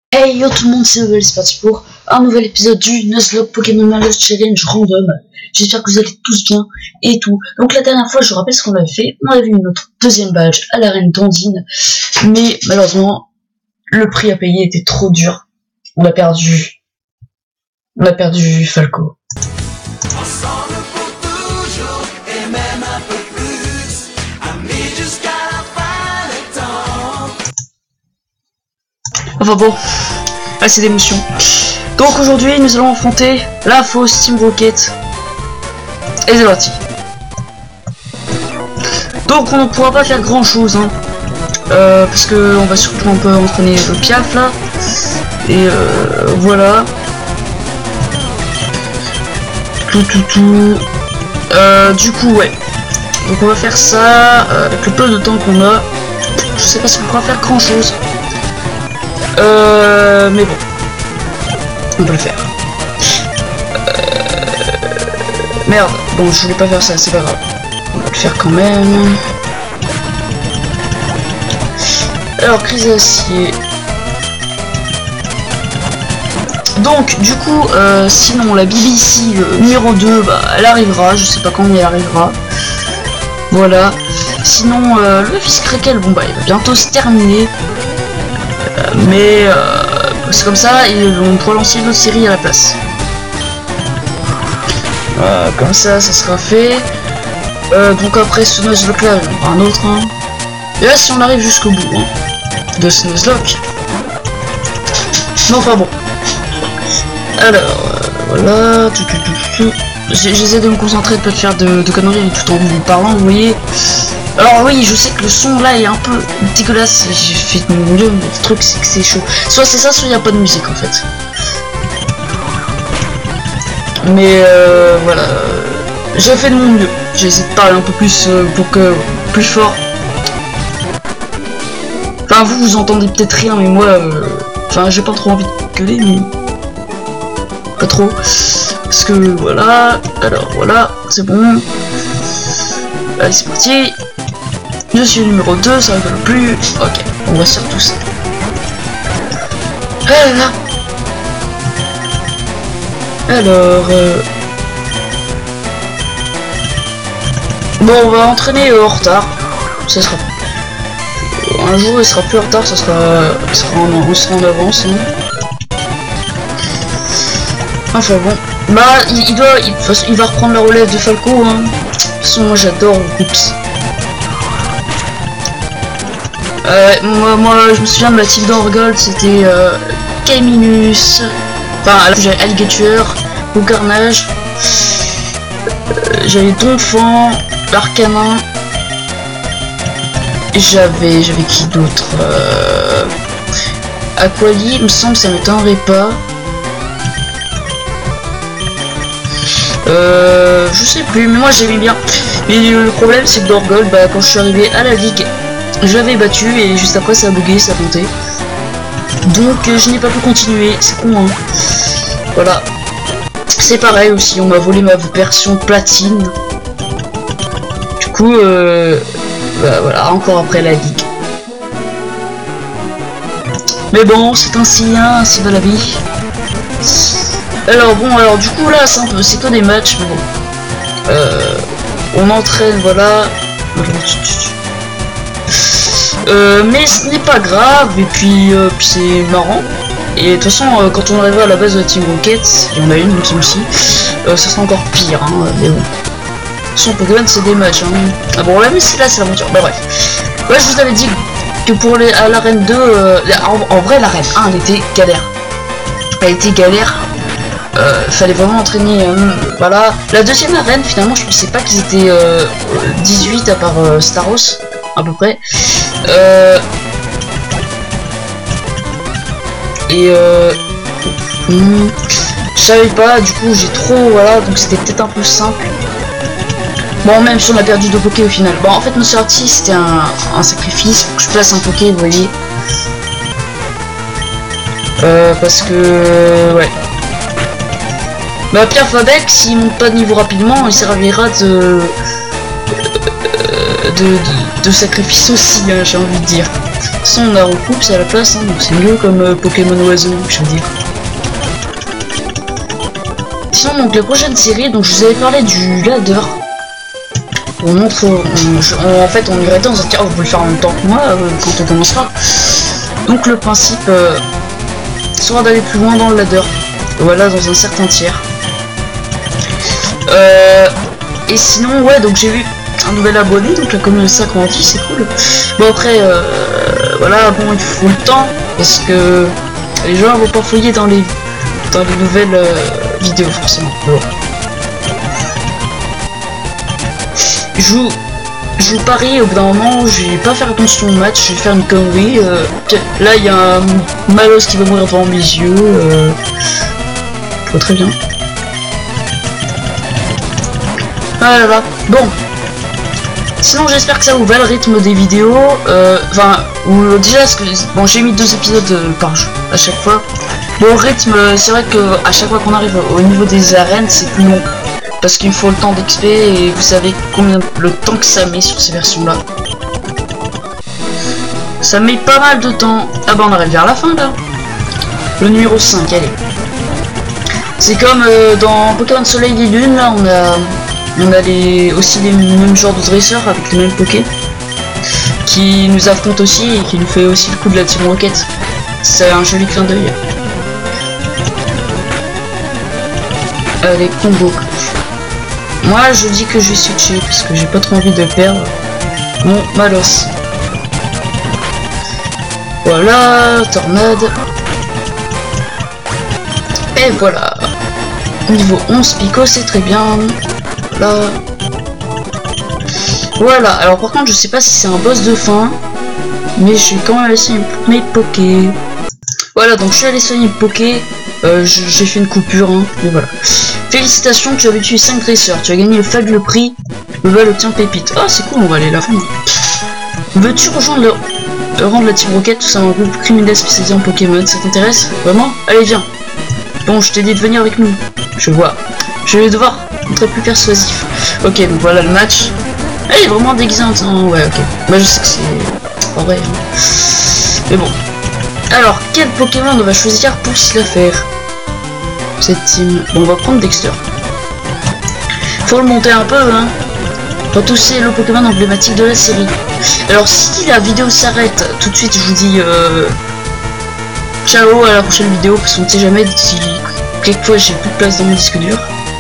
Hey yo tout le monde, c'est Novel, c'est parti pour un nouvel épisode du Nuzlocke Pokémon Malus Challenge Random. J'espère que vous allez tous bien et tout. Donc la dernière fois, je vous rappelle ce qu'on avait fait. On avait eu notre deuxième badge à l'arène d'Andine. Mais malheureusement, le prix à payer était trop dur. On a perdu Falco. Ensemble pour toujours et même un peu plus, amis jusqu'à la fin des temps. Enfin bon, assez d'émotion. Donc aujourd'hui, nous allons affronter la fausse Team Rocket. Et c'est parti. Donc on ne pourra pas faire grand chose, hein. Parce que on va surtout un peu entraîner le Piaf là. Et voilà. Du coup, ouais. Donc on va faire ça avec le peu de temps qu'on a. Je sais pas si on pourra faire grand chose. Mais bon. On peut le faire. Merde. Bon, je voulais pas faire ça, c'est pas grave. On va le faire quand même. Alors, crise d'acier. Donc, du coup, sinon, la BBC, le numéro 2, bah, elle arrivera. Je sais pas quand elle arrivera. Voilà. Sinon, le fils Krekel, bon, bah, il va bientôt se terminer. Mais c'est comme ça, et on pourra lancer une autre série à la place. Comme ça sera fait. Donc après ce Nuzlocke là, il y en aura un autre. Hein. Et là, si on arrive jusqu'au bout hein, de ce Nuzlocke. Non, enfin bon. Alors, voilà. J'essaie de me concentrer, de pas faire de conneries tout en vous parlant, vous voyez. Alors oui, je sais que le son là est un peu dégueulasse, j'ai fait de mon mieux, mais le truc c'est que c'est chaud. Soit c'est ça, soit il n'y a pas de musique en fait. Mais voilà, j'ai fait de mon mieux. J'ai essayé de parler un peu plus pour que plus fort. Enfin vous entendez peut-être rien, mais moi, enfin j'ai pas trop envie de gueuler, mais pas trop. Parce que voilà, alors voilà, c'est bon. Allez c'est parti. Je suis le numéro 2, ça rigole plus. Ok, on va sur tout ça. Voilà. Alors... Bon, on va entraîner en retard. Ça sera... Un jour, il sera plus en retard, ça sera... On sera en avance. Hein. Enfin bon. Bah, il va reprendre la relève de Falco. Hein. De toute façon, moi j'adore Oups. Moi je me souviens de ma team d'Orgold, c'était Kaiminus, enfin j'avais Alligator, ou Carnage, j'avais Donphan, Arcanin, j'avais qui d'autre, Aquali, il me semble ça m'étonnerait pas, je sais plus, mais moi j'aimais bien, mais le problème c'est que d'Orgold, bah, quand je suis arrivé à la ligue, je l'avais battu et juste après ça a bugué, ça a compté. Donc je n'ai pas pu continuer, c'est con hein. Voilà. C'est pareil aussi, on m'a volé ma version platine. Du coup, bah, voilà, encore après la ligue. Mais bon, c'est ainsi, hein, c'est de la vie. Alors bon, alors du coup là, c'est que des matchs, mais bon. On entraîne, voilà. Mais ce n'est pas grave, et puis c'est marrant. Et de toute façon, quand on arrivera à la base de la Team Rocket, il y en a une aussi, ça sera encore pire, hein, mais bon. Son Pokémon c'est des matchs, hein. Ah bon, là, mais c'est là, c'est l'aventure. Bah bref. Ouais, je vous avais dit que pour à l'arène 2, en vrai, l'arène 1, elle était galère. Elle était galère. Fallait vraiment entraîner, voilà. La deuxième arène, finalement, je pensais pas qu'ils étaient 18 à part Staros. À peu près je savais pas, du coup j'ai trop, voilà, donc c'était peut-être un peu simple. Bon, même si on a perdu 2 Poké au final. Bon, en fait notre sortie c'était un sacrifice pour que je place un Poké, vous voyez, parce que ouais, bah Pierre Fabec s'il monte pas de niveau rapidement il servira de sacrifice aussi, hein, j'ai envie de dire. Sinon on a recoupe, c'est à la place, hein, donc c'est mieux comme Pokémon Oiseau, je veux dire. Sinon donc la prochaine série, donc je vous avais parlé du ladder. On montre, en fait on irait dans un tir, vous pouvez le faire en même temps que moi quand on commencera. Donc le principe sera d'aller plus loin dans le ladder. Voilà, dans un certain tiers. Et sinon ouais, donc j'ai vu un nouvel abonné, donc la communauté s'agrandit, c'est cool. Bon après voilà, bon il faut le temps parce que les gens vont pas fouiller dans les nouvelles vidéos forcément. Bon. Je vous parie, au bout d'un moment, je vais pas faire attention au match, je vais faire une connerie. Là, il y a un Malos qui va mourir devant mes yeux. Très bien. Ah là là. Bon. Sinon, j'espère que ça vous va le rythme des vidéos. Enfin, déjà, bon, j'ai mis 2 épisodes par jour à chaque fois. Bon, le rythme, c'est vrai que à chaque fois qu'on arrive au niveau des arènes, c'est plus long. Parce qu'il me faut le temps d'XP et vous savez combien le temps que ça met sur ces versions là. Ça met pas mal de temps. Ah bah on arrive vers la fin là. Le numéro 5, allez. C'est comme dans Pokémon Soleil et Lune, là on a aussi les mêmes genres de dresseurs avec les mêmes Poké. Qui nous affrontent aussi et qui nous fait aussi le coup de la Team Rocket. C'est un joli clin d'œil. Les combos. Moi je dis que je vais switcher parce que j'ai pas trop envie de perdre mon Malos. Voilà, tornade. Et voilà. Niveau 11 Pico, c'est très bien. Voilà. Voilà, alors par contre je sais pas si c'est un boss de fin. Mais je vais quand même essayer mes Poké. Voilà, donc je suis allé soigner le Poké. J'ai fait une coupure, hein, mais voilà. Félicitations, tu as tué 5 dresseurs. Tu as gagné le fabuleux prix. Le vol obtient pépite. Ah, c'est cool, on va aller la vendre. Veux-tu rejoindre le rang de la Team Rocket? Tout ça, un groupe criminel spécialisé en Pokémon. Ça t'intéresse? Vraiment? Allez, viens. Bon, je t'ai dit de venir avec nous. Je vois. Je vais devoir être plus persuasif. Ok, donc voilà le match. Ah, il est vraiment déguisé en temps. Ouais, ok. Bah, je sais que c'est pas vrai. Hein. Mais bon. Alors, quel Pokémon on va choisir pour se la faire? Cette team. Bon, on va prendre Dexter. Faut le monter un peu, hein. Pour tous c'est le Pokémon emblématique de la série. Alors, si la vidéo s'arrête tout de suite, je vous dis ciao à la prochaine vidéo, parce qu'on ne sait jamais si quelquefois j'ai plus de place dans mon disque dur.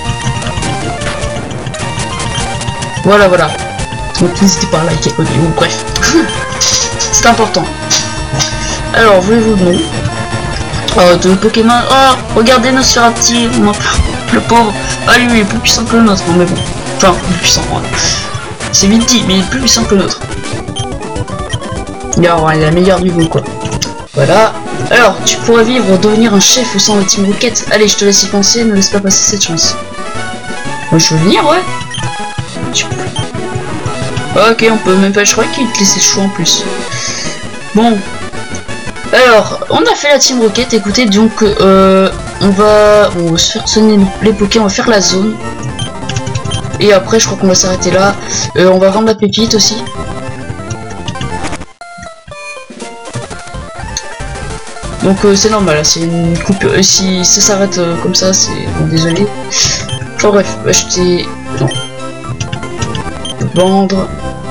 Voilà, voilà. Donc n'hésitez pas à liker la vidéo, bref. C'est important. Alors, voulez-vous le nom de Pokémon? Oh, regardez Nosferatu, le pauvre. Ah, lui, il est plus puissant que le nôtre, non, mais bon. Enfin, plus puissant, ouais. C'est vite dit, mais il est plus puissant que le nôtre. Il a la meilleure niveau, quoi. Voilà. Alors, tu pourrais vivre, devenir un chef au sein de Team Rocket. Allez, je te laisse y penser, ne laisse pas passer cette chance. Moi, je veux venir, ouais. Ok, on peut même pas, je crois qu'il te laissait le choix en plus. Bon. Alors, on a fait la Team Rocket, écoutez, donc on va se faire sonner les Poké, on va faire la zone. Et après, je crois qu'on va s'arrêter là. On va vendre la pépite aussi. Donc c'est normal, c'est une coupure. Si ça s'arrête comme ça, c'est... Bon, désolé. Enfin bref, acheter... Non. Vendre...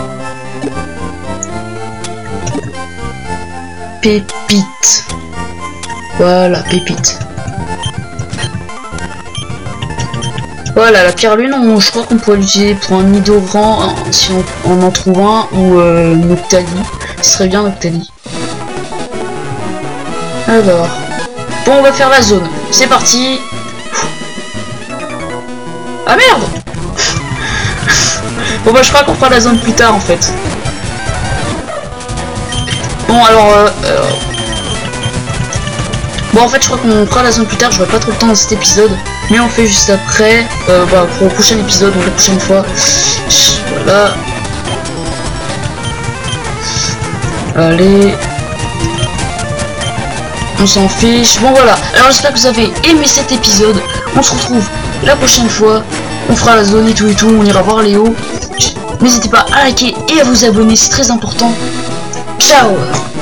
Pépite. Voilà, pépite. Voilà, la pierre lune, je crois qu'on pourrait l'utiliser pour un Nidoran, hein, si on en trouve un, ou Noctali. Ce serait bien Noctali. Alors... Bon, on va faire la zone. C'est parti. Ah merde. Bon bah je crois qu'on fera la zone plus tard en fait. Bon alors bon en fait je crois qu'on fera la zone plus tard, j'aurai pas trop le temps dans cet épisode. Mais on fait juste après, bah, pour le prochain épisode, donc la prochaine fois. Voilà. Allez. On s'en fiche. Bon voilà. Alors j'espère que vous avez aimé cet épisode. On se retrouve la prochaine fois. On fera la zone et tout. On ira voir Léo. N'hésitez pas à liker et à vous abonner, c'est très important. Ciao.